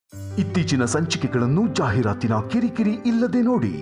ಇತ್ತೀಚಿನ ಸಂಚಿಕೆಗಳನ್ನು ಜಾಹೀರಾತಿನ ಕಿರಿಕಿರಿ ಇಲ್ಲದೆ ನೋಡಿ.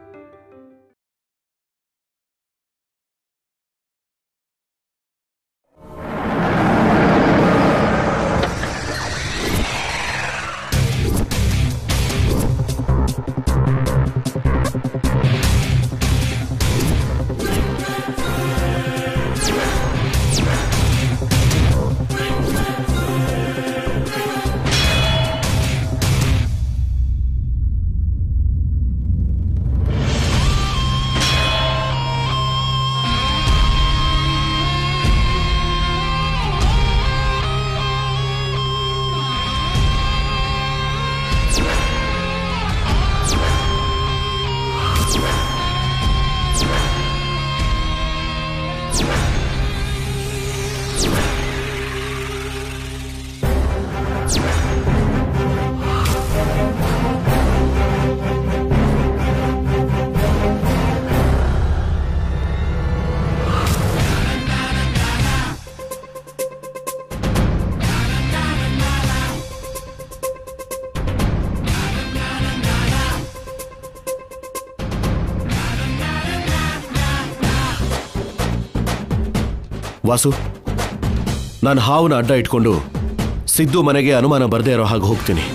ವಾಸು, ನಾನು ಹಾವನ್ನ ಅಡ್ಡ ಇಟ್ಕೊಂಡು ಸಿದ್ದು ಮನೆಗೆ ಅನುಮಾನ ಬರದೇ ಇರೋ ಹಾಗೆ ಹೋಗ್ತೀನಿ.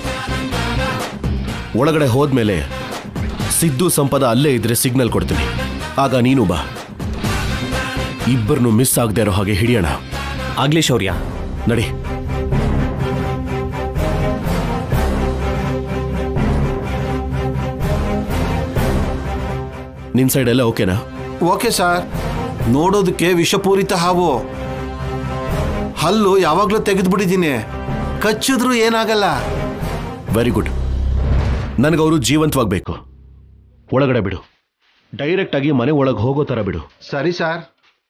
ಒಳಗಡೆ ಹೋದ್ಮೇಲೆ ಸಿದ್ದು ಸಂಪದ ಅಲ್ಲೇ ಇದ್ರೆ ಸಿಗ್ನಲ್ ಕೊಡ್ತೀನಿ. ಆಗ ನೀನು ಬಾ, ಇಬ್ಬರನ್ನು ಮಿಸ್ ಆಗದೆ ಇರೋ ಹಾಗೆ ಹಿಡಿಯೋಣ. ಆಗ್ಲಿ ಶೌರ್ಯ, ನಡಿ. ನಿನ್ ಸೈಡ್ ಎಲ್ಲ ಓಕೆನಾ? Okay sir. ನೋಡೋದಕ್ಕೆ ವಿಷಪೂರಿತ ಹಾವು, ಹಲ್ಲು ಯಾವಾಗಲೂ ತೆಗೆದುಬಿಟ್ಟಿದ್ದೀನಿ, ಕಚ್ಚಿದ್ರೂ ಏನಾಗಲ್ಲ. Very good. ನನಗವರು ಜೀವಂತವಾಗಬೇಕು. ಒಳಗಡೆ ಬಿಡು, ಡೈರೆಕ್ಟ್ ಆಗಿ ಮನೆ ಒಳಗೆ ಹೋಗೋ ಥರ ಬಿಡು. ಸರಿ ಸರ್.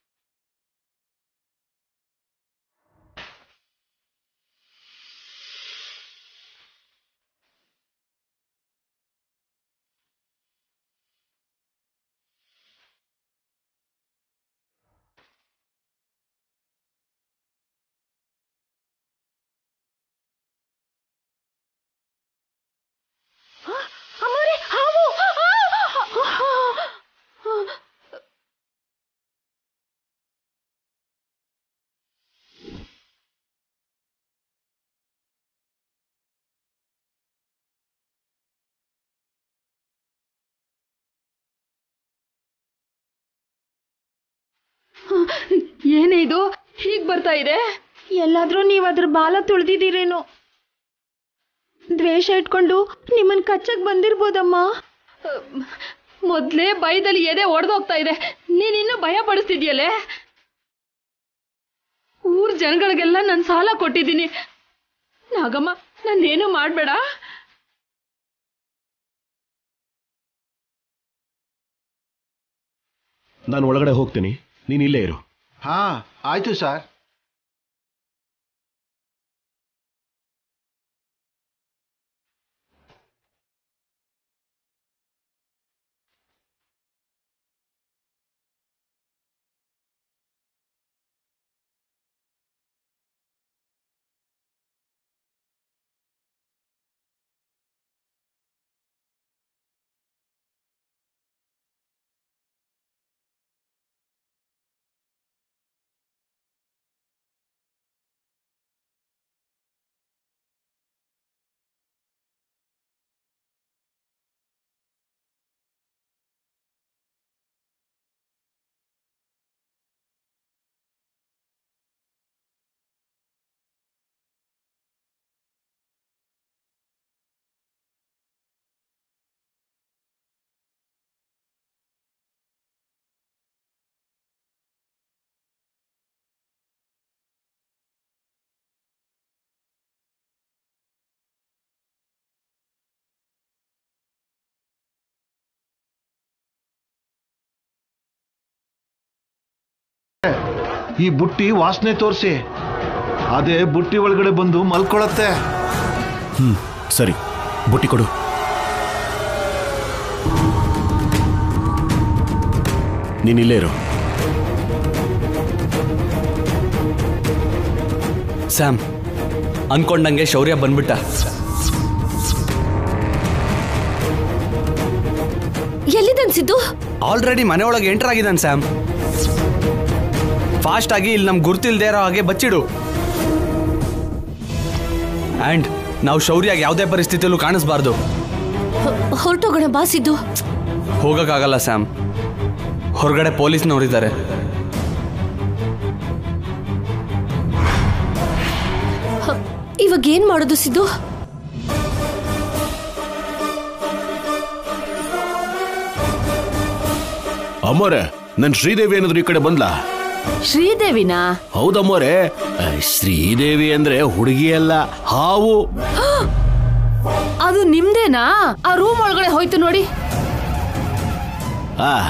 ಏನೇ ಇದು ಹೀಗ್ ಬರ್ತಾ ಇದೆ? ಎಲ್ಲಾದ್ರೂ ನೀವ್ ಅದ್ರ ಬಾಲ ತುಳಿದಿದ್ದೀರೇನೋ? ದ್ವೇಷ ಇಟ್ಕೊಂಡು ನಿಮ್ಮನ್ ಕಚ್ಚಕ್ ಬಂದಿರ್ಬೋದಮ್ಮ. ಮೊದ್ಲೇ ಭಯದಲ್ಲಿ ಎದೆ ಒಡೆದೋಗ್ತಾ ಇದೆ, ನೀನಿನ್ನೂ ಭಯ ಪಡಿಸ್ತಿದ್ಯಲ್ಲೇ. ಊರ್ ಜನಗಳಿಗೆಲ್ಲ ನಾನು ಸಾಲ ಕೊಟ್ಟಿದ್ದೀನಿ. ನಾಗಮ್ಮ, ನಾನೇನು ಮಾಡ್ಬೇಡ. ನಾನು ಒಳಗಡೆ ಹೋಗ್ತೀನಿ, ನೀನು ಇಲ್ಲೇ ಇರು. ಹಾ ಆಯ್ತು ಸರ್. ಈ ಬುಟ್ಟಿ ವಾಸನೆ ತೋರಿಸಿ, ಅದೇ ಬುಟ್ಟಿ ಒಳಗಡೆ ಬಂದು ಮಲ್ಕೊಳತ್ತೆ. ಸರಿ, ಬುಟ್ಟಿ ಕೊಡು. ನೀನಿಲ್ಲೇ ಇರು. ಸ್ಯಾಮ್, ಅನ್ಕೊಂಡಂಗೆ ಶೌರ್ಯ ಬಂದ್ಬಿಟ್ಟ. ಸಿದ್ದು? ಆಲ್ರೆಡಿ ಮನೆ ಒಳಗೆ ಎಂಟರ್ ಆಗಿದ್ದಾನೆ ಸ್ಯಾಮ್. ಫಾಸ್ಟ್ ಆಗಿ ಇಲ್ಲಿ ನಮ್ಗೆ ಗುರ್ತಿಲ್ದೇ ಇರೋ ಹಾಗೆ ಬಚ್ಚಿಡು. ಆ್ಯಂಡ್ ನಾವು ಶೌರ್ಯಾಗಿ ಯಾವುದೇ ಪರಿಸ್ಥಿತಿಯಲ್ಲೂ ಕಾಣಿಸ್ಬಾರ್ದು. ಹೊರಟೋಗೋಣ ಬಾ ಸಿದ್ದು. ಹೋಗೋಕ್ಕಾಗಲ್ಲ ಸ್ಯಾಮ್, ಹೊರಗಡೆ ಪೊಲೀಸ್ನವರಿದ್ದಾರೆ. ಇವಾಗ ಏನ್ ಮಾಡೋದು ಸಿದ್ದು? ಅಮ್ಮೋರೆ, ನನ್ ಶ್ರೀದೇವಿ ಏನಾದ್ರು ಈ ಕಡೆ ಬಂದ್ಲಾ? ಶ್ರೀದೇವಿನಾ? ಹೌದಮ್ಮೋರೆ, ಶ್ರೀದೇವಿ ಅಂದ್ರೆ ಹುಡುಗಿ ಅಲ್ಲ, ಹಾವು. ಅದು ನಿಮ್ದೇನಾ? ಆ ರೂಮ್ ಒಳಗಡೆ ಹೋಯ್ತು ನೋಡಿ. ಆ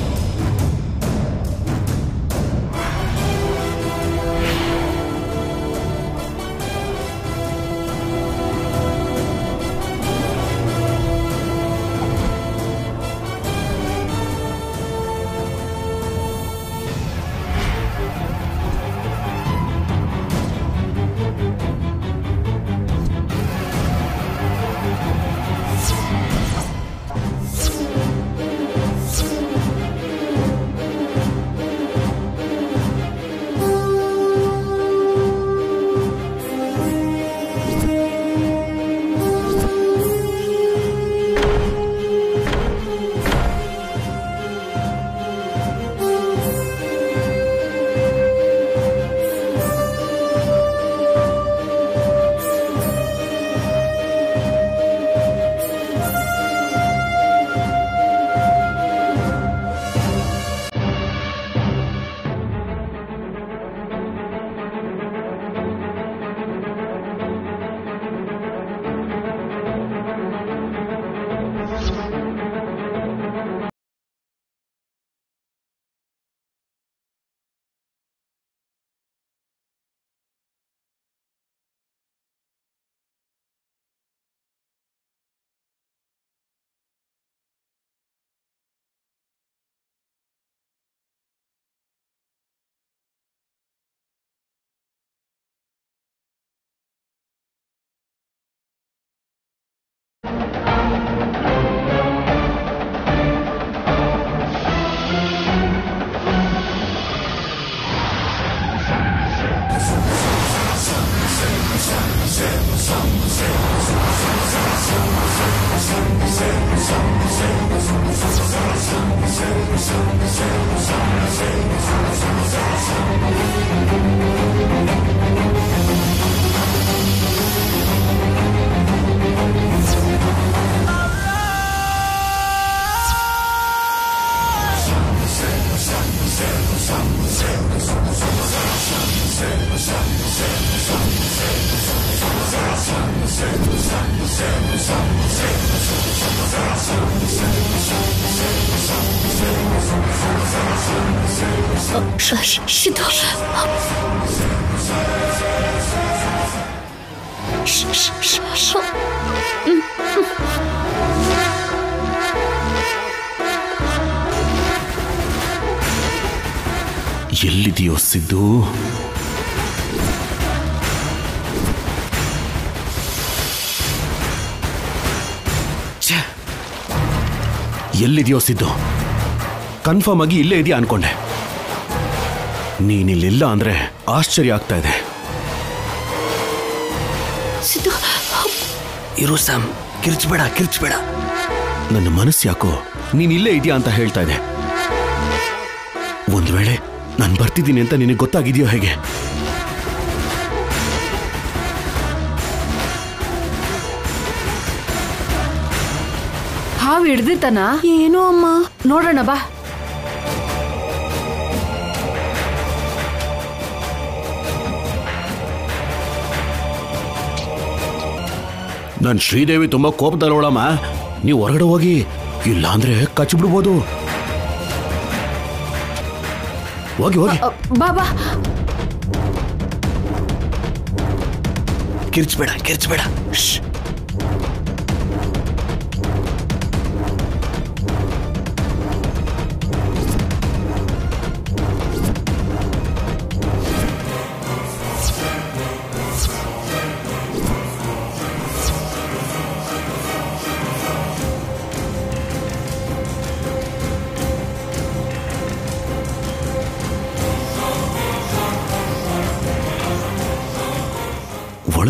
ಸಿದ್ದು, ಎಲ್ಲಿದೆಯೋ ಸಿದ್ದು? ಎಲ್ಲಿದೆಯೋ ಸಿದ್ದು? ಕನ್ಫರ್ಮ್ ಆಗಿ ಇಲ್ಲೇ ಇದೆಯಾ ಅನ್ಕೊಂಡೆ. ನೀನಿಲ್ಲಿಲ್ಲ ಅಂದ್ರೆ ಆಶ್ಚರ್ಯ ಆಗ್ತಾ ಇದೆ. ಸಿದ್ದು, ಇರು ಸ್ಯಾಮ್, ಕಿರ್ಚ್ಬೇಡ ಕಿರ್ಚ್ಬೇಡ. ನನ್ನ ಮನಸ್ಸು ಯಾಕೋ ನೀನಿಲ್ಲೇ ಇದೆಯಾ ಅಂತ ಹೇಳ್ತಾ ಇದೆ. ಒಂದ್ ವೇಳೆ ನಾನು ಬರ್ತಿದ್ದೀನಿ ಅಂತ ನಿನಗೆ ಗೊತ್ತಾಗಿದೆಯೋ ಹೇಗೆ? ಹಾವು ಹಿಡ್ದಿರ್ತಾನ ಏನೋ ಅಮ್ಮ, ನೋಡೋಣ ಬಾ. ನನ್ ಶ್ರೀದೇವಿ ತುಂಬಾ ಕೋಪದಲ್ಲೋಳಮ್ಮ. ನೀವು ಹೊರಗಡೆ ಹೋಗಿ, ಇಲ್ಲ ಅಂದ್ರೆ ಕಚ್ಬಿಡ್ಬೋದು. ಹೋಗಿ ಹೋಗಿ. ಬಾ ಬಾ. ಕಿರ್ಚ್ಬೇಡ ಕಿರ್ಚ್ಬೇಡ.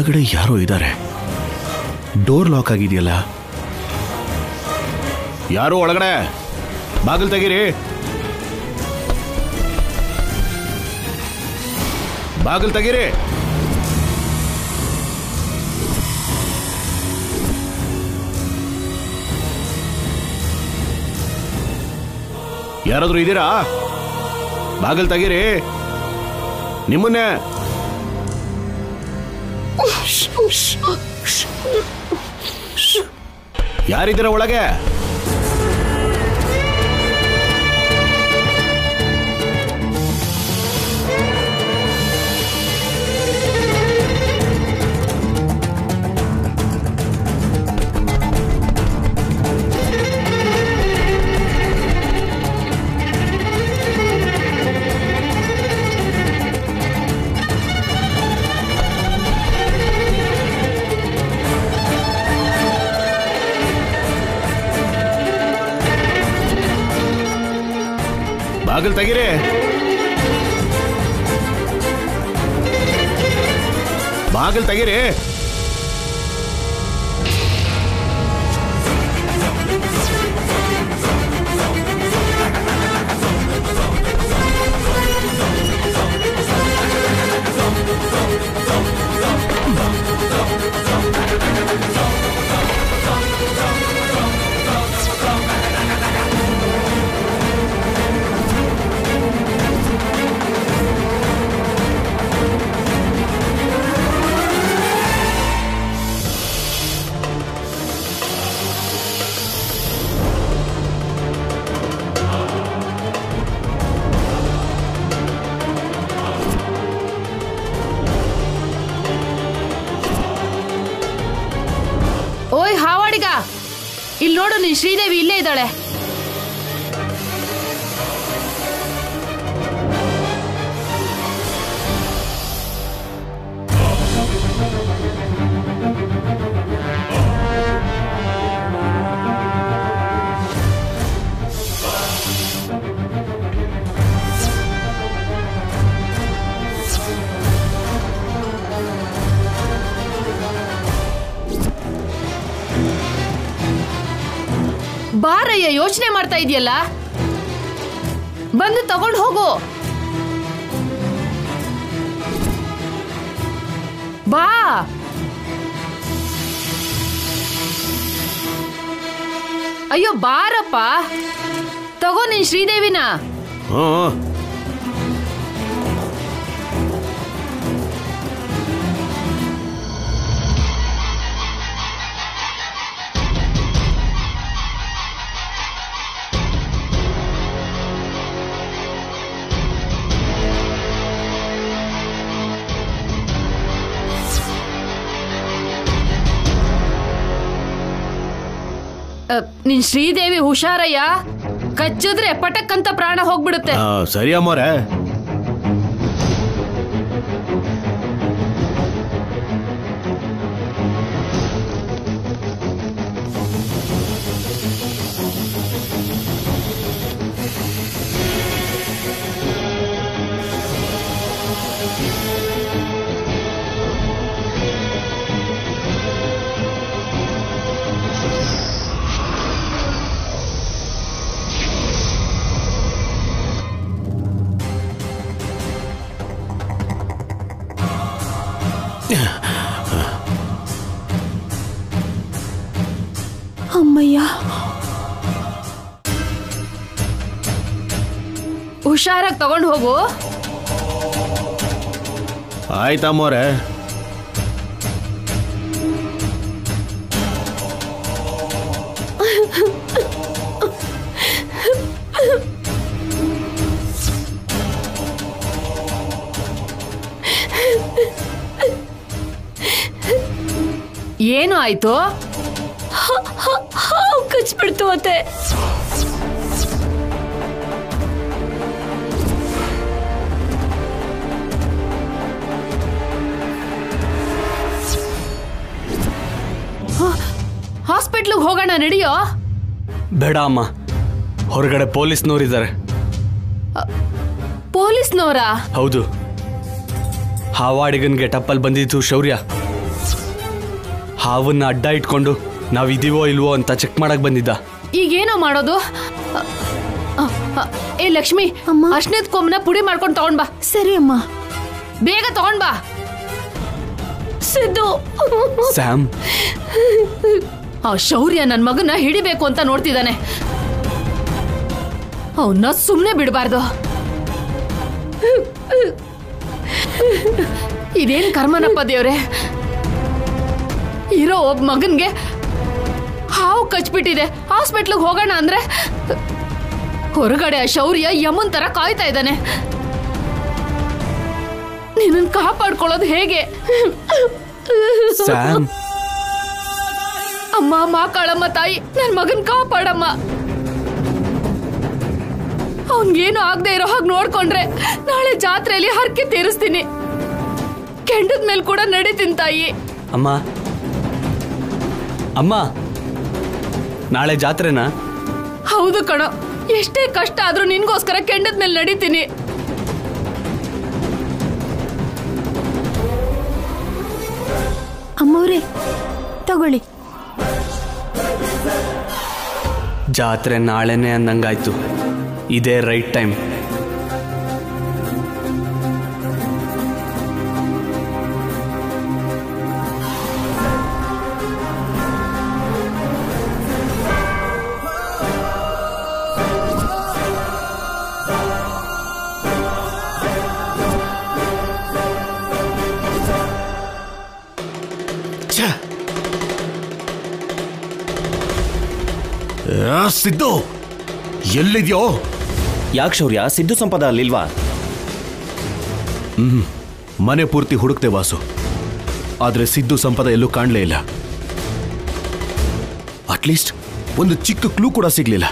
ಒಳಗಡೆ ಯಾರೋ ಇದ್ದಾರೆ. ಡೋರ್ ಲಾಕ್ ಆಗಿದೆಯಲ್ಲ. ಯಾರೋ ಒಳಗಡೆ, ಬಾಗಿಲು ತೆಗೀರಿ, ಬಾಗಿಲು ತೆಗೀರಿ. ಯಾರಾದ್ರೂ ಇದ್ದೀರಾ? ಬಾಗಿಲು ತೆಗೀರಿ, ನಿಮ್ಮನ್ನೇ. ಯಾರಿದ್ದೀರಾ ಒಳಗೆ? ಬಾಗಿಲು ತೆಗೀರಿ. ಬಾಗಿಲು ತೆಗೀರಿ. ಓಯ್ ಹಾವಾಡಿಗ, ಇಲ್ಲಿ ನೋಡು, ನಿನ್ ಶ್ರೀದೇವಿ ಇಲ್ಲೇ ಇದ್ದಾಳೆ. ಬಾರಯ್ಯ, ಯೋಚನೆ ಮಾಡ್ತಾ ಇದೆಯಲ್ಲ, ಬಂದು ತಗೊಂಡು ಹೋಗು. ಬಾ. ಅಯ್ಯೋ ಬಾರಪ್ಪ, ತಗೋ ನಿನ್ ಶ್ರೀದೇವಿನ. ನಿನ್ ಶ್ರೀದೇವಿ ಹುಷಾರಯ್ಯ, ಕಚ್ಚಿದ್ರೆ ಪಟಕ್ ಅಂತ ಪ್ರಾಣ ಹೋಗ್ಬಿಡುತ್ತೆ. ಸರಿ ಅಮ್ಮೋರೆ. ಅಮ್ಮಯ್ಯ, ಹುಷಾರಾಗಿ ತಗೊಂಡು ಹೋಗು. ಆಯ್ತಮ್ಮೋರೆ. ಏನು ಆಯ್ತು? ಕಚ್ಬಿಡ್ತು ಅತ್ತೆ. ಹಾಸ್ಪಿಟ್ಲಿಗೆ ಹೋಗೋಣ, ನಡಿಯೋ. ಬೇಡ ಅಮ್ಮ, ಹೊರಗಡೆ ಪೊಲೀಸ್ನವರಿದ್ದಾರೆ. ಪೊಲೀಸ್ನವರಾ? ಹೌದು. ಹಾವಾಡಿಗನ್ಗೆ ಟಪ್ಪಲ್ ಬಂದಿದ್ದು ಶೌರ್ಯ. ಹಾವನ್ನ ಅಡ್ಡ ಇಟ್ಕೊಂಡು ನಾವಿದೀವೋ ಇಲ್ವೋ ಅಂತ ಚೆಕ್ ಮಾಡಕ್ ಬಂದಿದ್ದ. ಈಗೇನೋ ಮಾಡೋದು? ಏ ಲಕ್ಷ್ಮಿ, ಅರ್ಶಿನದ ಕೊಂಬನ ಪುಡಿ ಮಾಡ್ಕೊಂಡು ತಗೊಂಡ್ ಬಾ. ಸರಿ ಅಮ್ಮ. ಬೇಗ ತಗೊಂಡ್ ಬಾ. ಸಿದ್ದು, ಸ್ಯಾಮ್, ಆ ಶೌರ್ಯ ನನ್ ಮಗನ ಹಿಡಿಬೇಕು ಅಂತ ನೋಡ್ತಿದ್ದಾನೆ. ಅವನ್ನ ಸುಮ್ನೆ ಬಿಡಬಾರ್ದು. ಇದೇನ್ ಕರ್ಮನಪ್ಪ ದೇವ್ರೆ. ಇರೋ ಒಬ್ಬ ಮಗನ್ಗೆ ಹಾವು ಕಚ್ಬಿಟ್ಟಿದೆ. ಹಾಸ್ಪಿಟ್ಲಿಗೆ ಹೋಗೋಣ ಅಂದ್ರೆ ಹೊರಗಡೆ ಆ ಶೌರ್ಯ ಯಮನ್ ತರ ಕಾಯ್ತಾ ಇದ್ದಾನೆ. ನಿನ್ನನ್ ಕಾಪಾಡ್ಕೊಳ್ಳೋದು ಹೇಗೆ? ಸ್ಯಾಮ್, ಅಮ್ಮ, ಮಾಕಾಳಮ್ಮ ತಾಯಿ, ನನ್ ಮಗನ್ ಕಾಪಾಡಮ್ಮ. ಅವನ್ಗೇನು ಆಗದೆ ಇರೋ ಹಾಗೆ ನೋಡ್ಕೊಂಡ್ರೆ ನಾಳೆ ಜಾತ್ರೆಯಲ್ಲಿ ಹರಕೆ ತೀರಿಸ್ತೀನಿ. ಕೆಂಡದ ಮೇಲೆ ಕೂಡ ನಡೀತೀನಿ ತಾಯಿ. ಅಮ್ಮ, ಅಮ್ಮ, ನಾಳೆ ಜಾತ್ರೆನಾ? ಹೌದು ಕಣೋ. ಎಷ್ಟೇ ಕಷ್ಟ ಆದ್ರೂ ನಿನ್ಗೋಸ್ಕರ ಕೆಂಡದ ಮೇಲೆ ನಡೀತೀನಿ. ಅಮ್ಮವ್ರೆ ತಗೊಳ್ಳಿ. ಜಾತ್ರೆ ನಾಳೆನೆ ಅಂದಂಗಾಯ್ತು. ಇದೇ ರೈಟ್ ಟೈಮ್. ಸಿದ್ದು, ಎಲ್ಲಿದ್ಯೋ? ಯಾಕೆ ಶೌರ್ಯ, ಸಿದ್ದು ಸಂಪದ ಅಲ್ಲಿಲ್ವಾ? ಮನೆ ಪೂರ್ತಿ ಹುಡುಕ್ತೆ ವಾಸು, ಆದ್ರೆ ಸಿದ್ದು ಸಂಪದ ಎಲ್ಲೂ ಕಾಣಲೇ ಇಲ್ಲ. ಅಟ್ಲೀಸ್ಟ್ ಒಂದು ಚಿಕ್ಕ ಕ್ಲೂ ಕೂಡ ಸಿಗ್ಲಿಲ್ಲ.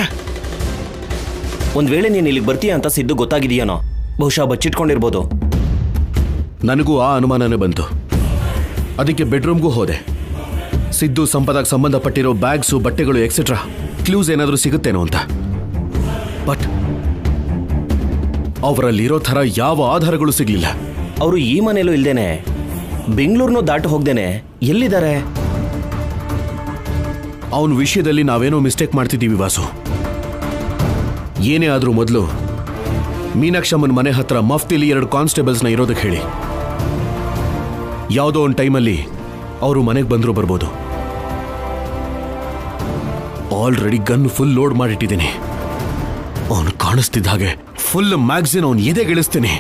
ಒಂದ್ ವೇಳೆ ನೀನು ಇಲ್ಲಿಗೆ ಬರ್ತೀಯ ಅಂತ ಸಿದ್ದು ಗೊತ್ತಾಗಿದೆಯೇನೋ? ಬಹುಶಃ ಬಚ್ಚಿಟ್ಕೊಂಡಿರ್ಬೋದು. ನನಗೂ ಆ ಅನುಮಾನನೇ ಬಂತು. ಅದಕ್ಕೆ ಬೆಡ್ರೂಮ್ಗೂ ಹೋದೆ. ಸಿದ್ದು ಸಂಪದಾಗ್ ಸಂಬಂಧಪಟ್ಟಿರೋ ಬ್ಯಾಗ್ಸು, ಬಟ್ಟೆಗಳು ಎಕ್ಸೆಟ್ರಾ ಕ್ಲೂಸ್ ಏನಾದರೂ ಸಿಗುತ್ತೇನೋ ಅಂತ. ಬಟ್ ಅವರಲ್ಲಿರೋ ಥರ ಯಾವ ಆಧಾರಗಳು ಸಿಗ್ಲಿಲ್ಲ. ಅವರು ಈ ಮನೆಯಲ್ಲೂ ಇಲ್ದೇನೆ, ಬೆಂಗಳೂರನ್ನೂ ದಾಟು ಹೋಗ್ದೇನೆ ಎಲ್ಲಿದ್ದಾರೆ? ಅವನ ವಿಷಯದಲ್ಲಿ ನಾವೇನೋ ಮಿಸ್ಟೇಕ್ ಮಾಡ್ತಿದ್ದೀವಿ ವಾಸು. ಏನೇ ಆದ್ರೂ ಮೊದಲು ಮೀನಾಕ್ಷಮ್ಮನ ಮನೆ ಹತ್ರ ಮಫ್ತಿಲಿ 2 ಕಾನ್ಸ್ಟೇಬಲ್ಸ್ನ ಇರೋದಕ್ಕೆ ಹೇಳಿ. ಯಾವುದೋ ಒಂದು ಟೈಮಲ್ಲಿ ಅವರು ಮನೆಗೆ ಬಂದರೂ ಬರ್ಬೋದು. ಆಲ್ರೆಡಿ ಗನ್ ಫುಲ್ ಲೋಡ್ ಮಾಡಿಟ್ಟಿದ್ದೀನಿ. ಅವನು ಕಾಣಿಸ್ತಿದ್ದ ಹಾಗೆ ಫುಲ್ ಮ್ಯಾಗ್ಝಿನ್ ಅವನು ಎದೆಗಿಳಿಸ್ತೀನಿ.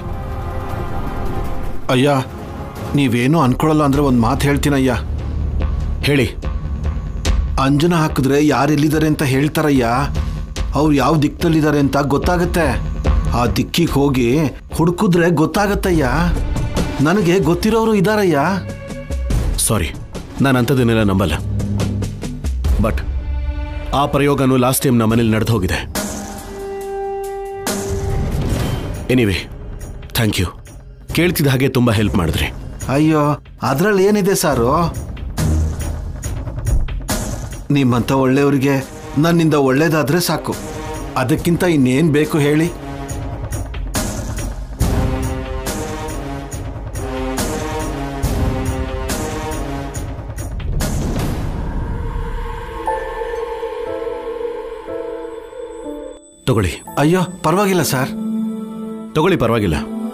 ಅಯ್ಯ, ನೀವೇನು ಅನ್ಕೊಳ್ಳಲ್ಲ ಅಂದ್ರೆ ಒಂದು ಮಾತು ಹೇಳ್ತೀನಯ್ಯ. ಹೇಳಿ. ಅಂಜನ ಹಾಕಿದ್ರೆ ಯಾರೆಲ್ಲಿದ್ದಾರೆ ಅಂತ ಹೇಳ್ತಾರಯ್ಯ. ಅವ್ರು ಯಾವ ದಿಕ್ಕಲ್ಲಿದ್ದಾರೆ ಅಂತ ಗೊತ್ತಾಗತ್ತೆ. ಆ ದಿಕ್ಕಿಗೆ ಹೋಗಿ ಹುಡುಕಿದ್ರೆ ಗೊತ್ತಾಗತ್ತಯ್ಯ. ನನಗೆ ಗೊತ್ತಿರೋರು ಇದಾರಯ್ಯ. ಸಾರಿ, ನಾನು ಅಂಥದ್ದನ್ನೆಲ್ಲ ನಂಬಲ್ಲ. ಬಟ್ ಆ ಪ್ರಯೋಗನೂ ಲಾಸ್ಟ್ ಟೈಮ್ ನಮ್ಮ ಮನೇಲಿ ನಡೆದು ಹೋಗಿದೆ. Anyway, thank you. ಕೇಳ್ತಿದ್ದ ಹಾಗೆ ತುಂಬ ಹೆಲ್ಪ್ ಮಾಡಿದ್ರಿ. ಅಯ್ಯೋ, ಅದ್ರಲ್ಲಿ ಏನಿದೆ ಸಾರು? ನಿಮ್ಮಂಥ ಒಳ್ಳೆಯವರಿಗೆ ನನ್ನಿಂದ ಒಳ್ಳೇದಾದ್ರೆ ಸಾಕು. ಅದಕ್ಕಿಂತ ಇನ್ನೇನು ಬೇಕು ಹೇಳಿ? ತಗೊಳ್ಳಿ. ಅಯ್ಯೋ, ಪರವಾಗಿಲ್ಲ ಸರ್. ತಗೊಳ್ಳಿ, ಪರವಾಗಿಲ್ಲ.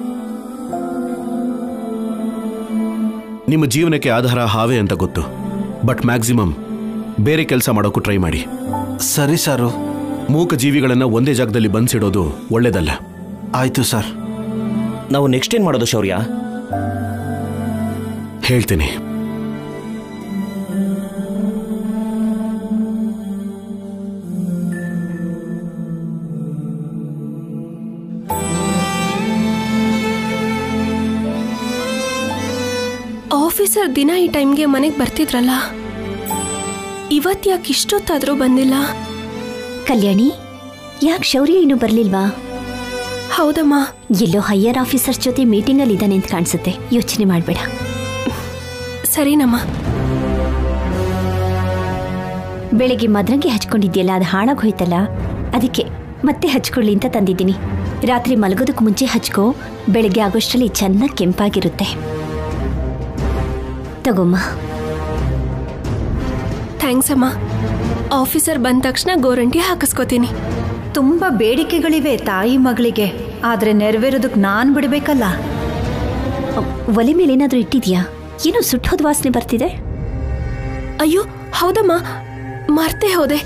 ನಿಮ್ಮ ಜೀವನಕ್ಕೆ ಆಧಾರ ಹಾವೇ ಅಂತ ಗೊತ್ತು. ಬಟ್ ಮ್ಯಾಕ್ಸಿಮಮ್ ಬೇರೆ ಕೆಲಸ ಮಾಡೋಕ್ಕೂ ಟ್ರೈ ಮಾಡಿ. ಸರಿ ಸಾರು. ಮೂಕ ಜೀವಿಗಳನ್ನು ಒಂದೇ ಜಾಗದಲ್ಲಿ ಬಂಧಿಸಿಡೋದು ಒಳ್ಳೇದಲ್ಲ. ಆಯ್ತು ಸರ್. ನಾವು ನೆಕ್ಸ್ಟ್ ಏನ್ ಮಾಡೋದು ಶೌರ್ಯ? ಹೇಳ್ತೀನಿ. ಆಫೀಸರ್ ದಿನ ಈ ಟೈಮ್ಗೆ ಮನೆಗೆ ಬರ್ತಿದ್ರಲ್ಲ, ಇವತ್ತು ಯಾಕೆ ಇಷ್ಟೊತ್ತಾದರೂ ಬಂದಿಲ್ಲ? ಕಲ್ಯಾಣಿ, ಯಾಕೆ ಶೌರ್ಯ ಇನ್ನೂ ಬರ್ಲಿಲ್ವಾ? ಹೌದಮ್ಮ, ಎಲ್ಲೋ ಹೈಯರ್ ಆಫೀಸರ್ಸ್ ಜೊತೆ ಮೀಟಿಂಗಲ್ಲಿ ಇದ್ದಾನೆ ಅಂತ ಕಾಣಿಸುತ್ತೆ. ಯೋಚನೆ ಮಾಡಬೇಡ. ಸರಿನಮ್ಮ. ಬೆಳಿಗ್ಗೆ ಮದ್ರಂಗಿ ಹಚ್ಕೊಂಡಿದ್ಯಲ್ಲ, ಅದು ಹಾಳಾಗಿ ಹೋಯ್ತಲ್ಲ, ಅದಕ್ಕೆ ಮತ್ತೆ ಹಚ್ಕೊಳ್ಳಿ ಅಂತ ತಂದಿದ್ದೀನಿ. ರಾತ್ರಿ ಮಲಗೋದಕ್ಕೆ ಮುಂಚೆ ಹಚ್ಕೋ. ಬೆಳಗ್ಗೆ ಆಗೋಷ್ಟರಲ್ಲಿ ಚೆನ್ನಾಗಿ ಕೆಂಪಾಗಿರುತ್ತೆ. ತಗೊಮ್ಮ. ಥ್ಯಾಂಕ್ಸ್ ಅಮ್ಮ. ಆಫೀಸರ್ ಬಂದ ತಕ್ಷಣ ಗೋರಂಟಿ ಹಾಕಿಸ್ಕೋತೀನಿ. ತುಂಬಾ ಬೇಡಿಕೆಗಳಿವೆ ತಾಯಿ ಮಗಳಿಗೆ, ಆದ್ರೆ ನೆರವೇರೋದಕ್ಕೆ ನಾನ್ ಬಿಡ್ಬೇಕಲ್ಲ. ಒಲೆ ಮೇಲೆ ಏನಾದ್ರೂ ಇಟ್ಟಿದ್ಯಾ? ಏನೋ ಸುಟ್ಟೋದ್ ವಾಸನೆ ಬರ್ತಿದೆ. ಅಯ್ಯೋ ಹೌದಮ್ಮ, ಮರ್ತೇ ಹೋದೆ.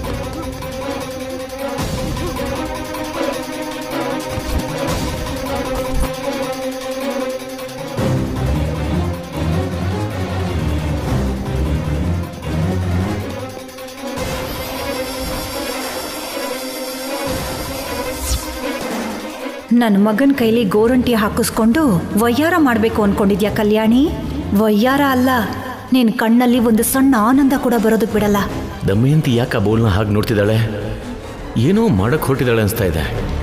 ನನ್ನ ಮಗನ ಕೈಲಿ ಗೋರಂಟಿ ಹಾಕಿಸ್ಕೊಂಡು ವಯ್ಯಾರ ಮಾಡಬೇಕು ಅನ್ಕೊಂಡಿದ್ಯಾ ಕಲ್ಯಾಣಿ? ವಯ್ಯಾರ ಅಲ್ಲ, ನಿನ್ ಕಣ್ಣಲ್ಲಿ ಒಂದು ಸಣ್ಣ ಆನಂದ ಕೂಡ ಬರೋದಕ್ಕೆ ಬಿಡಲ್ಲ. ದಮಯಂತಿ ಯಾಕೆ ಆ ಬೋಲ್ನ ಹಾಗೆ ನೋಡ್ತಿದ್ದಾಳೆ? ಏನೋ ಮಾಡಕ್ ಹೊರಟಿದ್ದಾಳೆ ಅನಿಸ್ತಾ ಇದೆ.